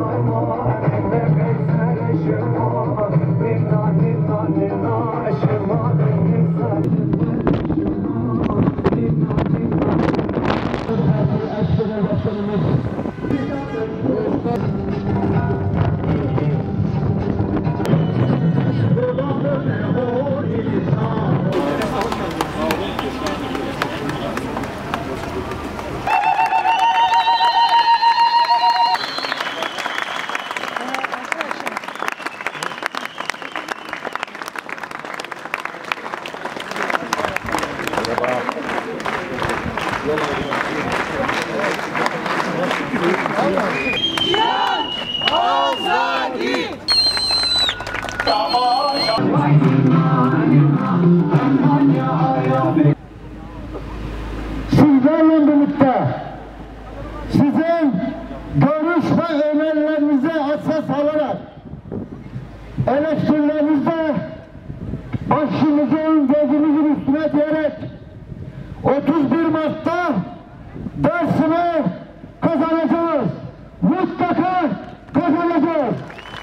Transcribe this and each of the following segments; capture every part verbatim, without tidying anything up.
Sizlerle birlikte sizin görüş ve önerilerinize esas alarak eleştirilerinizde başımızın gözümüzün üstüne diyerek otuz bir Mart'ta Dersim'i kazanacağız. Mutlaka kazanacağız.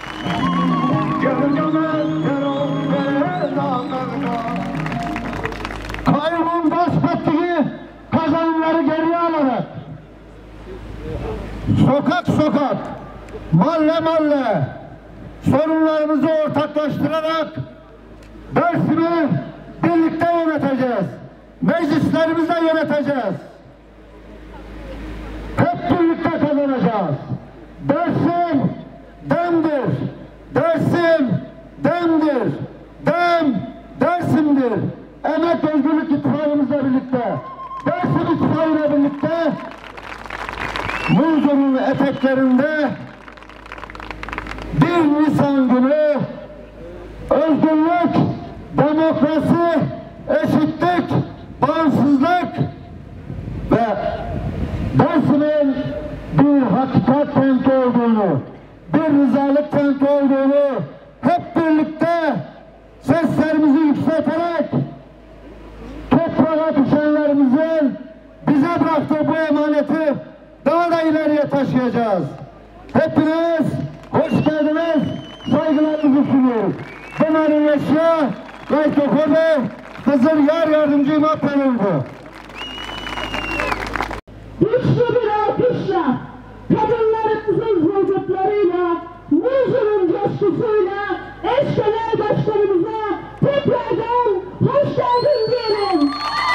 Kayyumun gasp ettiği kazanımları geriye alarak sokak sokak, mahalle mahalle sorunlarımızı ortaklaştırarak Dersim'i birlikte yöneteceğiz. Meclislerimizle yöneteceğiz. Hep birlikte kazanacağız. Dersim demdir. Dersim demdir. Dem Dersim'dir. Emek Özgürlük İttifakımızla birlikte, Dersim İttifakıyla birlikte Muzur'un eteklerinde bir Nisan günü özgürlük, demokrasi, eşitlik, bağımsızlık ve Dersim'in bir hakikat kenti olduğunu, bir rızalık kenti olduğunu hep birlikte seslerimizi yükselterek toprağa düşenlerimizin bize bıraktığı bu emaneti daha da ileriye taşıyacağız. Hepiniz hoş geldiniz, saygılarımızı sunuyoruz. Ben Arın Yaşya, Gaytokobe, Hızır Yar Yardımcı İmam Tanrı'ydı. Güçlü bir alkışla, kadınlarımızın vücutlarıyla, Muzur'un coşkusuyla eş genel başkanımıza tekrardan hoş geldin diyelim.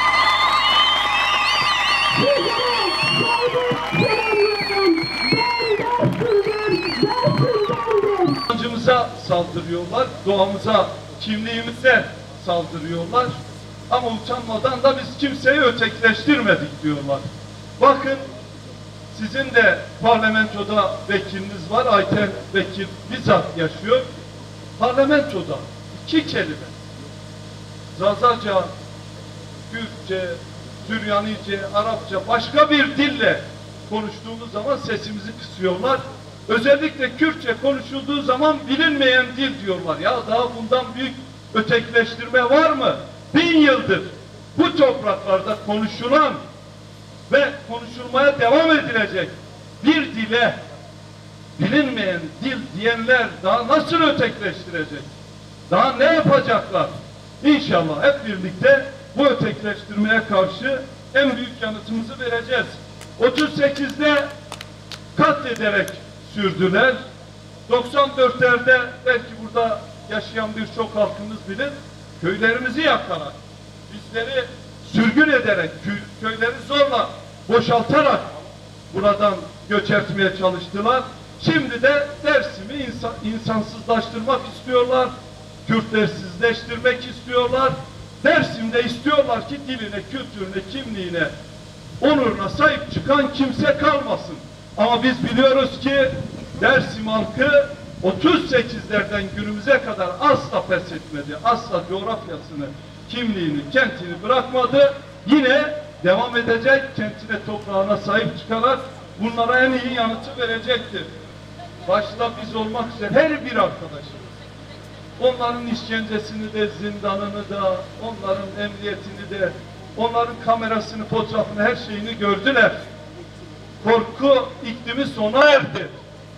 Sizlere saygı selamlıyorum. Ben Dersim'den, Dersim'dendir. İnancımıza saldırıyorlar, doğamıza, kimliğimize saldırıyorlar. Ama utanmadan da biz kimseyi ötekileştirmedik diyorlar. Bakın, sizin de parlamentoda vekiliniz var, Ayten Vekil bizzat yaşıyor. Parlamentoda iki kelime, Zazaca, Kürtçe, Süryanice, Arapça, başka bir dille konuştuğumuz zaman sesimizi kısıyorlar. Özellikle Kürtçe konuşulduğu zaman bilinmeyen dil diyorlar. Ya daha bundan büyük ötekileştirme var mı? Bin yıldır bu topraklarda konuşulan ve konuşulmaya devam edilecek bir dile bilinmeyen dil diyenler daha nasıl ötekileştirecek? Daha ne yapacaklar? İnşallah hep birlikte bu ötekileştirmeye karşı en büyük yanıtımızı vereceğiz. otuz sekizde katlederek sürdüler. doksan dörtlerde belki burada yaşayan birçok halkımız bilir, köylerimizi yakarak, bizleri sürgün ederek, köyleri zorla boşaltarak buradan göç etmeye çalıştılar. Şimdi de Dersim'i insan, insansızlaştırmak istiyorlar, Kürtlersizleştirmek istiyorlar. Dersim'de istiyorlar ki diline, kültürüne, kimliğine, onuruna sahip çıkan kimse kalmasın. Ama biz biliyoruz ki Dersim halkı otuz sekizlerden günümüze kadar asla pes etmedi. Asla coğrafyasını, kimliğini, kentini bırakmadı. Yine devam edecek, kentine, toprağına sahip çıkarak bunlara en iyi yanıtı verecektir. Başta biz olmak üzere her bir arkadaşımız. Onların işkencesini de, zindanını da, onların emniyetini de, onların kamerasını, fotoğrafını, her şeyini gördüler. Korku iklimi sona erdi.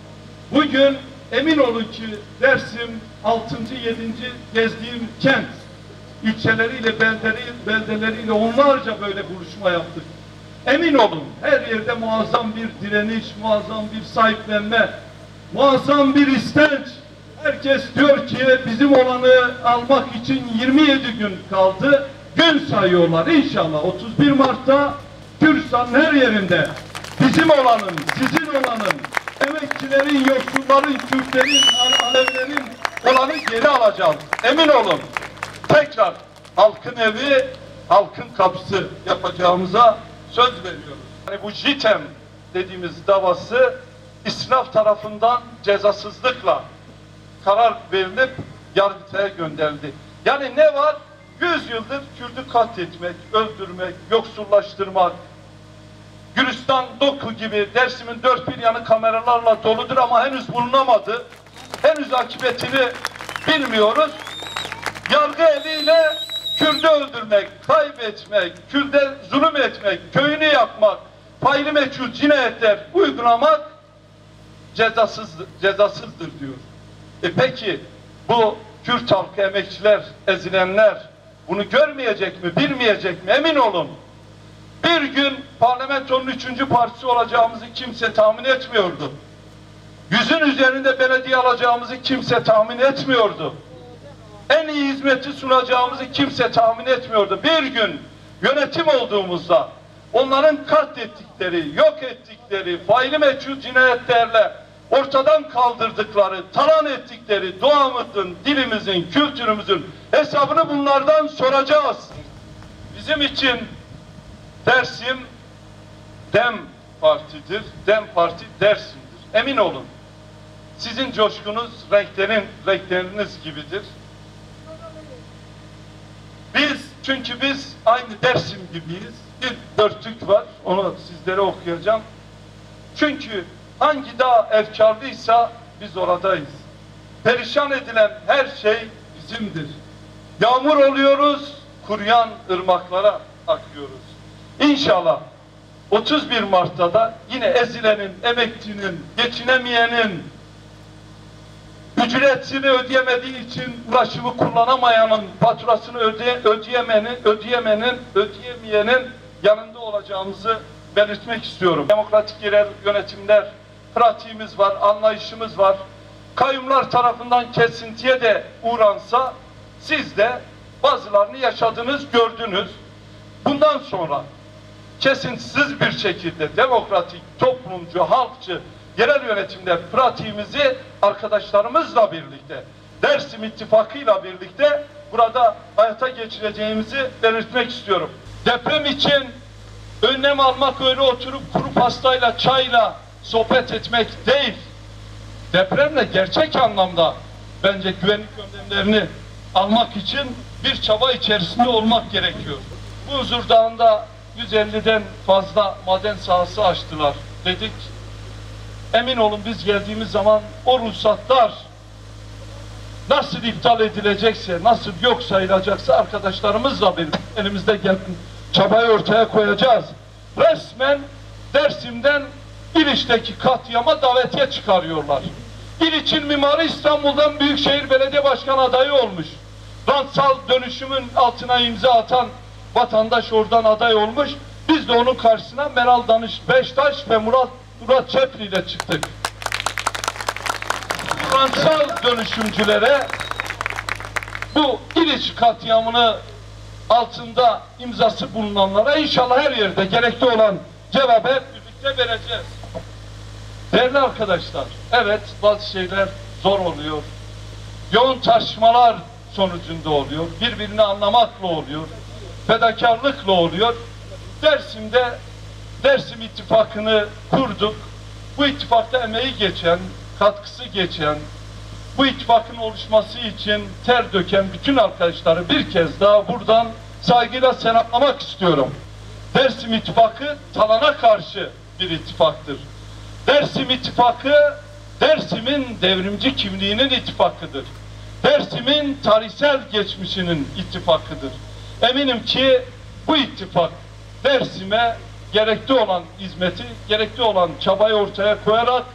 Bugün emin olun ki Dersim altıncı yedinci gezdiğim kent, ilçeleriyle, belderi, beldeleriyle onlarca böyle buluşma yaptık. Emin olun her yerde muazzam bir direniş, muazzam bir sahiplenme, muazzam bir istenç. Herkes diyor ki bizim olanı almak için yirmi yedi gün kaldı. Gün sayıyorlar. İnşallah otuz bir Mart'ta Kürdistan'ın her yerinde bizim olanın, sizin olanın, emekçilerin, yoksulların, Kürtlerin, Alevilerin olanı geri alacağız. Emin olun. Tekrar halkın evi, halkın kapısı yapacağımıza söz veriyoruz. Yani bu JITEM dediğimiz davası İsraf tarafından cezasızlıkla karar verilip Yargıtay'a gönderildi. Yani ne var? Yüz yıldır Kürt'ü katletmek, öldürmek, yoksullaştırmak. Gülistan, Doku gibi Dersim'in dört bir yanı kameralarla doludur ama henüz bulunamadı. Henüz akıbetini bilmiyoruz. Yargı eliyle Kürt'ü öldürmek, kaybetmek, Kürt'e zulüm etmek, köyünü yakmak, faili meçhul cinayetler uygulamak cezasızdır, cezasızdır diyor. E peki bu Kürt halkı, emekçiler, ezilenler bunu görmeyecek mi, bilmeyecek mi? Emin olun. Bir gün parlamentonun üçüncü partisi olacağımızı kimse tahmin etmiyordu. Yüzün üzerinde belediye alacağımızı kimse tahmin etmiyordu. En iyi hizmeti sunacağımızı kimse tahmin etmiyordu. Bir gün yönetim olduğumuzda onların katlettikleri, yok ettikleri, faili meçhul cinayetlerle ortadan kaldırdıkları, talan ettikleri doğamızın, dilimizin, kültürümüzün hesabını bunlardan soracağız. Bizim için Dersim Dem Parti'dir. Dem Parti Dersim'dir. Emin olun. Sizin coşkunuz renklerin, renkleriniz gibidir. Biz, çünkü biz aynı Dersim gibiyiz. Bir dörtlük var, onu sizlere okuyacağım. Çünkü hangi dağ efkarlıysa biz oradayız. Perişan edilen her şey bizimdir. Yağmur oluyoruz, kuruyan ırmaklara akıyoruz. İnşallah otuz bir Mart'ta da yine ezilenin, emekçinin, geçinemeyenin, ücretini ödeyemediği için ulaşımı kullanamayanın, faturasını ödeye, ödeyemenin, ödeyemenin, ödeyemeyenin yanında olacağımızı belirtmek istiyorum. Demokratik yerel yönetimler pratiğimiz var, anlayışımız var. Kayyumlar tarafından kesintiye de uğransa siz de bazılarını yaşadınız, gördünüz. Bundan sonra kesintisiz bir şekilde demokratik, toplumcu, halkçı yerel yönetimler pratiğimizi arkadaşlarımızla birlikte, Dersim İttifakı'yla birlikte burada hayata geçireceğimizi belirtmek istiyorum. Deprem için önlem almak öyle oturup kuru pastayla, çayla sohbet etmek değil. Depremle gerçek anlamda bence güvenlik önlemlerini almak için bir çaba içerisinde olmak gerekiyor. Bu Huzur Dağı'nda yüz elliden fazla maden sahası açtılar dedik. Emin olun biz geldiğimiz zaman o ruhsatlar nasıl iptal edilecekse, nasıl yok sayılacaksa arkadaşlarımızla bir elimizde gelen çabayı ortaya koyacağız. Resmen Dersim'den İliç'teki katliama davetiye çıkarıyorlar. İliç'in mimarı İstanbul'dan Büyükşehir Belediye Başkanı adayı olmuş. Rantsal dönüşümün altına imza atan vatandaş oradan aday olmuş. Biz de onun karşısına Meral Danış Beştaş ve Murat Murat Çepli ile çıktık. Rantsal dönüşümcülere bu İliç katliamını altında imzası bulunanlara inşallah her yerde gerekli olan cevabı hep birlikte vereceğiz. Değerli arkadaşlar, evet bazı şeyler zor oluyor. Yoğun tartışmalar sonucunda oluyor. Birbirini anlamakla oluyor. Fedakarlıkla oluyor. Dersim'de Dersim İttifakı'nı kurduk. Bu ittifakta emeği geçen, katkısı geçen, bu ittifakın oluşması için ter döken bütün arkadaşları bir kez daha buradan saygıyla selamlamak istiyorum. Dersim İttifakı talana karşı bir ittifaktır. Dersim İttifakı, Dersim'in devrimci kimliğinin ittifakıdır. Dersim'in tarihsel geçmişinin ittifakıdır. Eminim ki bu ittifak Dersim'e gerekli olan hizmeti, gerekli olan çabayı ortaya koyarak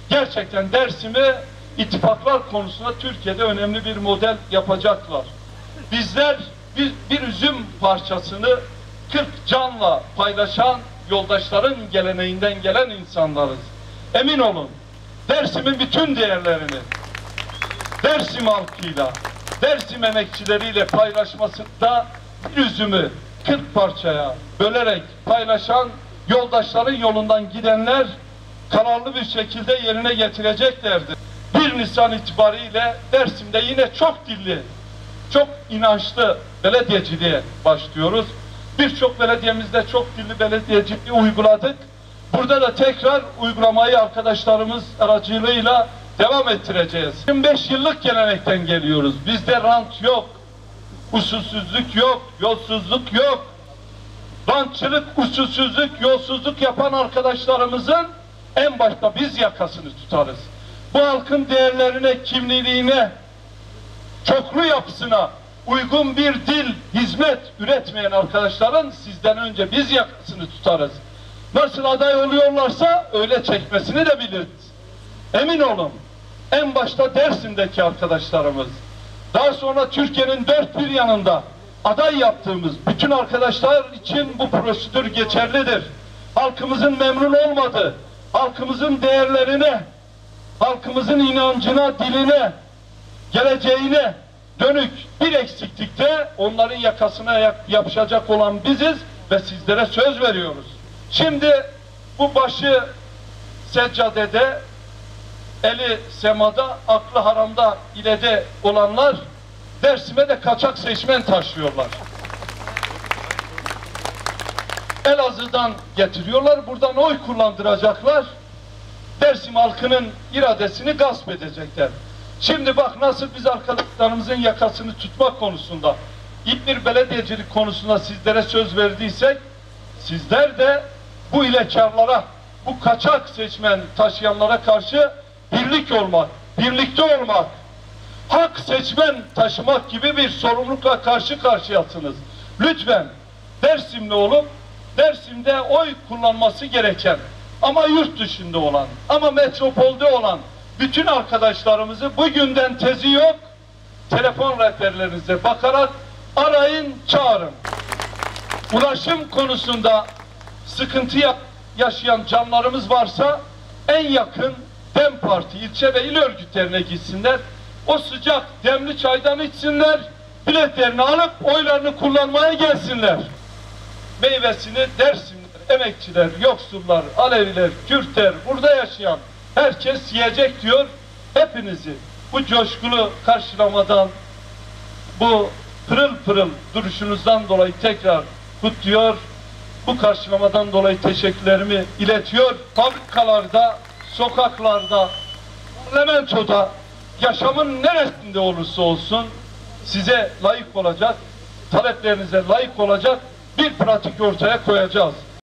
gerçekten Dersim'i ittifaklar konusunda Türkiye'de önemli bir model yapacaklar. Bizler bir, bir üzüm parçasını kırk canla paylaşan yoldaşların geleneğinden gelen insanlarız. Emin olun, Dersim'in bütün değerlerini Dersim halkıyla, Dersim emekçileriyle paylaşmasında bir üzümü kırk parçaya bölerek paylaşan yoldaşların yolundan gidenler kararlı bir şekilde yerine getireceklerdir. bir Nisan itibariyle Dersim'de yine çok dilli, çok inançlı belediyeciliğe başlıyoruz. Birçok belediyemizde çok dilli belediyeciliği uyguladık. Burada da tekrar uygulamayı arkadaşlarımız aracılığıyla devam ettireceğiz. yirmi beş yıllık gelenekten geliyoruz. Bizde rant yok, usulsüzlük yok, yolsuzluk yok. Rantçılık, usulsüzlük, yolsuzluk yapan arkadaşlarımızın en başta biz yakasını tutarız. Bu halkın değerlerine, kimliğine, çoklu yapısına uygun bir dil, hizmet üretmeyen arkadaşların sizden önce biz yakasını tutarız. Nasıl aday oluyorlarsa öyle çekmesini de biliriz. Emin olun, en başta Dersim'deki arkadaşlarımız, daha sonra Türkiye'nin dört bir yanında aday yaptığımız bütün arkadaşlar için bu prosedür geçerlidir. Halkımızın memnun olmadığı, halkımızın değerlerine, halkımızın inancına, diline, geleceğine dönük bir eksiklikte onların yakasına yapışacak olan biziz ve sizlere söz veriyoruz. Şimdi bu başı seccadede, eli semada, aklı haramda ilede olanlar Dersim'e de kaçak seçmen taşıyorlar. Elazığ'dan getiriyorlar, buradan oy kullandıracaklar. Dersim halkının iradesini gasp edecekler. Şimdi bak nasıl biz arkadaşlarımızın yakasını tutmak konusunda, İzmir belediyecilik konusunda sizlere söz verdiysek, sizler de bu hilekarlara, bu kaçak seçmen taşıyanlara karşı birlik olmak, birlikte olmak, hak seçmen taşımak gibi bir sorumlulukla karşı karşıyasınız. Lütfen Dersimli olup Dersim'de oy kullanması gereken ama yurt dışında olan ama metropolde olan bütün arkadaşlarımızı bugünden tezi yok, telefon rehberlerinize bakarak arayın, çağırın. Ulaşım konusunda sıkıntı yaşayan canlarımız varsa en yakın DEM Parti ilçe ve il örgütlerine gitsinler. O sıcak demli çaydan içsinler, biletlerini alıp oylarını kullanmaya gelsinler. Meyvesini Dersimler, emekçiler, yoksullar, Aleviler, Kürtler, burada yaşayan herkes yiyecek diyor. Hepinizi bu coşkulu karşılamadan, bu pırıl pırıl duruşunuzdan dolayı tekrar kutluyor. Bu karşılamadan dolayı teşekkürlerimi iletiyor. Fabrikalarda, sokaklarda, parlamentoda, yaşamın neresinde olursa olsun size layık olacak, taleplerinize layık olacak bir pratik ortaya koyacağız.